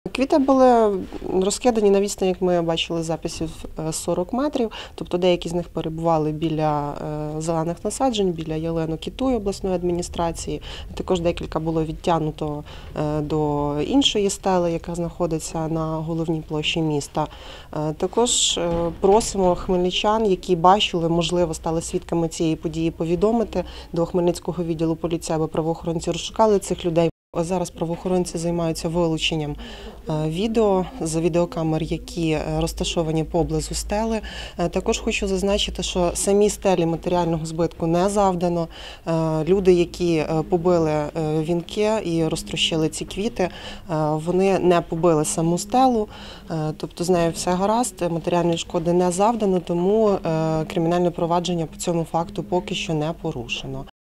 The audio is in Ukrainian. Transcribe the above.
Квіти були розкидані на відстані, як ми бачили, записів 40 метрів, тобто деякі з них перебували біля зелених насаджень, біля ялинок і Туї обласної адміністрації. Також декілька було відтягнуто до іншої стели, яка знаходиться на головній площі міста. Також просимо хмельничан, які бачили, можливо, стали свідками цієї події, повідомити до Хмельницького відділу поліції, аби правоохоронці розшукали цих людей. Зараз правоохоронці займаються вилученням відео з відеокамер, які розташовані поблизу стели. Також хочу зазначити, що самі стелі матеріального збитку не завдано. Люди, які побили вінки і розтрощили ці квіти, вони не побили саму стелу, тобто з нею все гаразд, матеріальної шкоди не завдано, тому кримінальне провадження по цьому факту поки що не порушено.